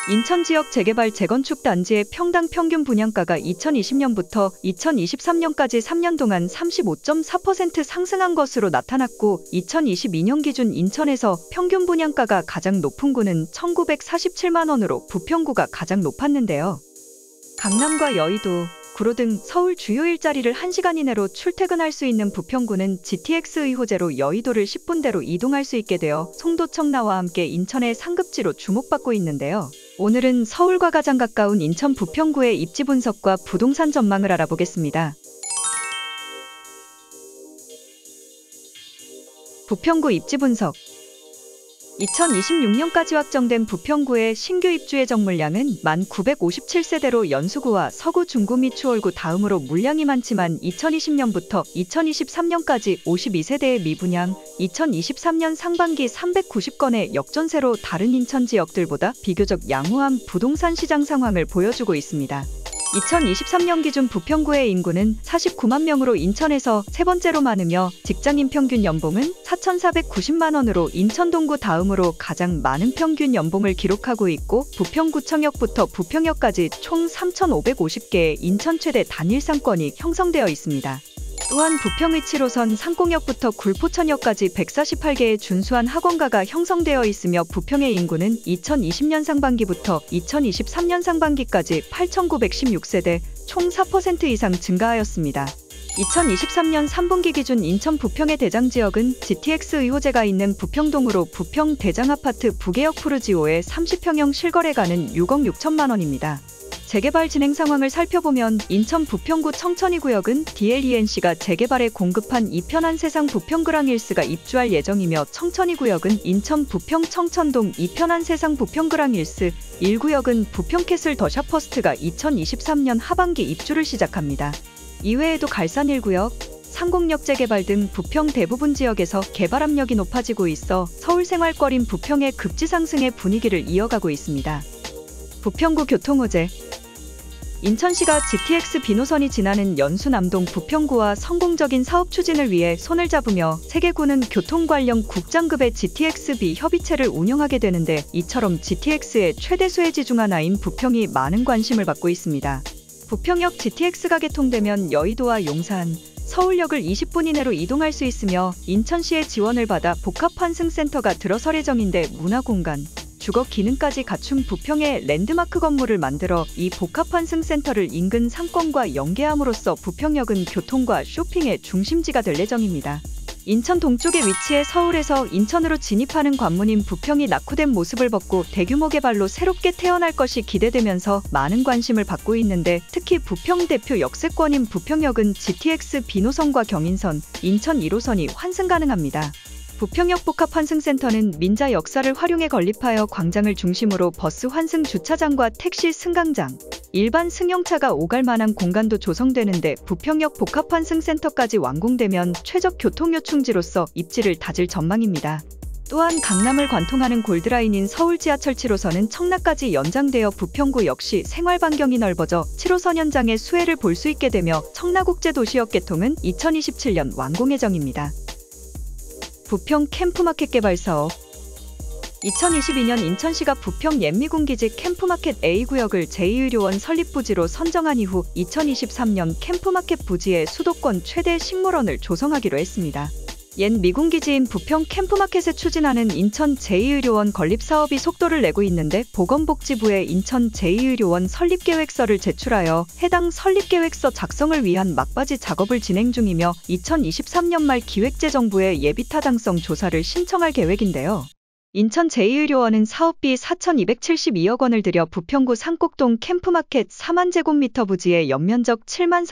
인천 지역 재개발 재건축 단지의 평당 평균 분양가가 2020년부터 2023년까지 3년 동안 35.4% 상승한 것으로 나타났고 2022년 기준 인천에서 평균 분양가가 가장 높은 구는 1947만 원으로 부평구가 가장 높았는데요. 강남과 여의도, 구로 등 서울 주요 일자리를 1시간 이내로 출퇴근할 수 있는 부평구는 GTX 의호제로 여의도를 10분대로 이동할 수 있게 되어 송도 청라와 함께 인천의 상급지로 주목받고 있는데요. 오늘은 서울과 가장 가까운 인천 부평구의 입지 분석과 부동산 전망을 알아보겠습니다. 부평구 입지 분석. 2026년까지 확정된 부평구의 신규 입주 예정 물량은 1957세대로 연수구와 서구, 중구 및 추월구 다음으로 물량이 많지만 2020년부터 2023년까지 52세대의 미분양, 2023년 상반기 390건의 역전세로 다른 인천 지역들보다 비교적 양호한 부동산 시장 상황을 보여주고 있습니다. 2023년 기준 부평구의 인구는 49만 명으로 인천에서 세 번째로 많으며 직장인 평균 연봉은 4,490만 원으로 인천 동구 다음으로 가장 많은 평균 연봉을 기록하고 있고 부평구청역부터 부평역까지 총 3,550개의 인천 최대 단일 상권이 형성되어 있습니다. 또한 부평 위치로선 상공역부터 굴포천역까지 148개의 준수한 학원가가 형성되어 있으며 부평의 인구는 2020년 상반기부터 2023년 상반기까지 8,916세대, 총 4% 이상 증가하였습니다. 2023년 3분기 기준 인천 부평의 대장지역은 GTX 의호제가 있는 부평동으로 부평 대장아파트 부계역 푸르지오의 30평형 실거래가는 6억 6천만 원입니다. 재개발 진행 상황을 살펴보면 인천 부평구 청천이구역은 DLENC가 재개발에 공급한 이편한 세상 부평그랑힐스가 입주할 예정이며 청천이구역은 인천 부평 청천동 이편한 세상 부평그랑힐스 1구역은 부평캐슬 더 샤퍼스트가 2023년 하반기 입주를 시작합니다. 이외에도 갈산 1구역, 상공역 재개발 등 부평 대부분 지역에서 개발 압력이 높아지고 있어 서울 생활거리인 부평의 급지 상승의 분위기를 이어가고 있습니다. 부평구 교통호재. 인천시가 GTX 비노선이 지나는 연수남동 부평구와 성공적인 사업 추진을 위해 손을 잡으며 세계구는 교통 관련 국장급의 GTX-B 협의체를 운영하게 되는데 이처럼 GTX의 최대 수혜지 중 하나인 부평이 많은 관심을 받고 있습니다. 부평역 GTX가 개통되면 여의도와 용산, 서울역을 20분 이내로 이동할 수 있으며 인천시의 지원을 받아 복합환승센터가 들어설 예정인데 문화공간, 주거 기능까지 갖춘 부평의 랜드마크 건물을 만들어 이 복합환승센터를 인근 상권과 연계함으로써 부평역은 교통과 쇼핑의 중심지가 될 예정입니다. 인천 동쪽에 위치해 서울에서 인천으로 진입하는 관문인 부평이 낙후된 모습을 벗고 대규모 개발로 새롭게 태어날 것이 기대되면서 많은 관심을 받고 있는데 특히 부평 대표 역세권인 부평역은 GTX 비노선과 경인선, 인천 1호선이 환승 가능합니다. 부평역 복합환승센터는 민자 역사를 활용해 건립하여 광장을 중심으로 버스 환승 주차장과 택시 승강장, 일반 승용차가 오갈 만한 공간도 조성되는데 부평역 복합환승센터까지 완공되면 최적 교통요충지로서 입지를 다질 전망입니다. 또한 강남을 관통하는 골드라인인 서울 지하철 7호선은 청라까지 연장되어 부평구 역시 생활 반경이 넓어져 7호선 현장의 수혜를 볼 수 있게 되며 청라국제도시역 개통은 2027년 완공 예정입니다. 부평 캠프마켓 개발 사업. 2022년 인천시가 부평 옛미군기지 캠프마켓 A구역을 제2의료원 설립 부지로 선정한 이후 2023년 캠프마켓 부지에 수도권 최대 식물원을 조성하기로 했습니다. 옛 미군기지인 부평 캠프마켓에 추진하는 인천 제2의료원 건립 사업이 속도를 내고 있는데 보건복지부에 인천 제2의료원 설립계획서를 제출하여 해당 설립계획서 작성을 위한 막바지 작업을 진행 중이며 2023년 말 기획재정부에 예비타당성 조사를 신청할 계획인데요. 인천 제2의료원은 사업비 4,272억 원을 들여 부평구 상곡동 캠프마켓 4만 제곱미터 부지에 연면적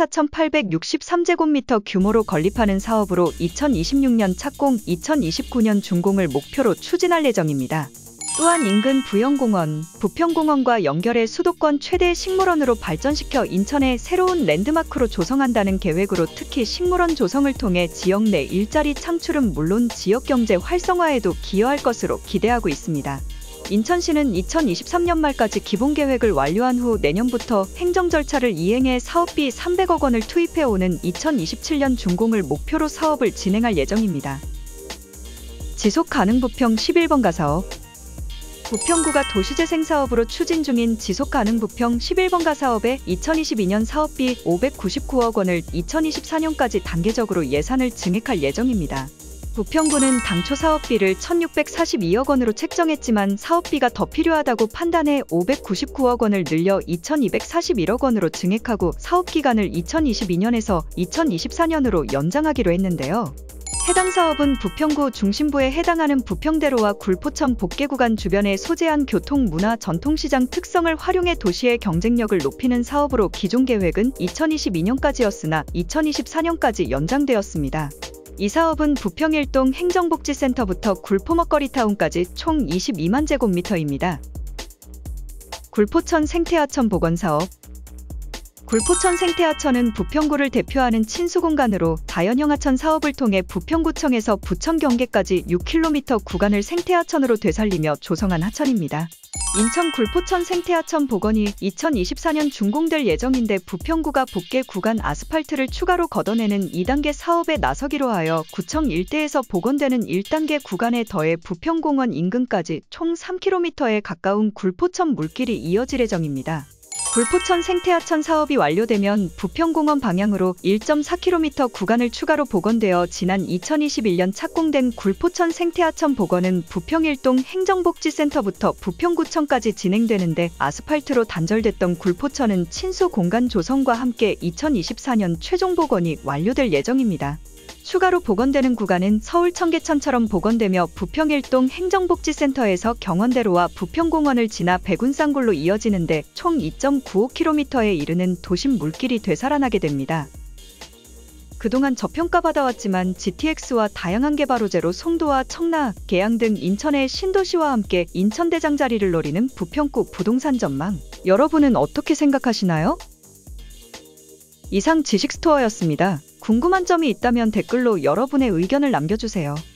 74,863제곱미터 규모로 건립하는 사업으로 2026년 착공, 2029년 준공을 목표로 추진할 예정입니다. 또한 인근 부영공원, 부평공원과 연결해 수도권 최대 식물원으로 발전시켜 인천의 새로운 랜드마크로 조성한다는 계획으로 특히 식물원 조성을 통해 지역 내 일자리 창출은 물론 지역경제 활성화에도 기여할 것으로 기대하고 있습니다. 인천시는 2023년 말까지 기본계획을 완료한 후 내년부터 행정 절차를 이행해 사업비 300억 원을 투입해오는 2027년 준공을 목표로 사업을 진행할 예정입니다. 지속가능 부평 11번 가사업. 부평구가 도시재생 사업으로 추진 중인 지속가능 부평 11번가 사업에 2022년 사업비 599억 원을 2024년까지 단계적으로 예산을 증액할 예정입니다. 부평구는 당초 사업비를 1,642억 원으로 책정했지만 사업비가 더 필요하다고 판단해 599억 원을 늘려 2,241억 원으로 증액하고 사업기간을 2022년에서 2024년으로 연장하기로 했는데요. 해당 사업은 부평구 중심부에 해당하는 부평대로와 굴포천 복개구간 주변에 소재한 교통, 문화, 전통시장 특성을 활용해 도시의 경쟁력을 높이는 사업으로 기존 계획은 2022년까지였으나 2024년까지 연장되었습니다. 이 사업은 부평 1동 행정복지센터부터 굴포먹거리타운까지 총 22만 제곱미터입니다. 굴포천 생태하천 복원사업. 굴포천 생태하천은 부평구를 대표하는 친수공간으로 자연형 하천 사업을 통해 부평구청에서 부천 경계까지 6km 구간을 생태하천으로 되살리며 조성한 하천입니다. 인천 굴포천 생태하천 복원이 2024년 준공될 예정인데 부평구가 복개 구간 아스팔트를 추가로 걷어내는 2단계 사업에 나서기로 하여 구청 일대에서 복원되는 1단계 구간에 더해 부평공원 인근까지 총 3km에 가까운 굴포천 물길이 이어질 예정입니다. 굴포천 생태하천 사업이 완료되면 부평공원 방향으로 1.4km 구간을 추가로 복원되어 지난 2021년 착공된 굴포천 생태하천 복원은 부평 1동 행정복지센터부터 부평구청까지 진행되는데 아스팔트로 단절됐던 굴포천은 친수 공간 조성과 함께 2024년 최종 복원이 완료될 예정입니다. 추가로 복원되는 구간은 서울 청계천처럼 복원되며 부평 1동 행정복지센터에서 경원대로와 부평공원을 지나 백운산골로 이어지는데 총 2.95km에 이르는 도심 물길이 되살아나게 됩니다. 그동안 저평가받아왔지만 GTX와 다양한 개발 호재로 송도와 청라, 계양 등 인천의 신도시와 함께 인천대장 자리를 노리는 부평구 부동산 전망. 여러분은 어떻게 생각하시나요? 이상 지식스토어였습니다. 궁금한 점이 있다면 댓글로 여러분의 의견을 남겨주세요.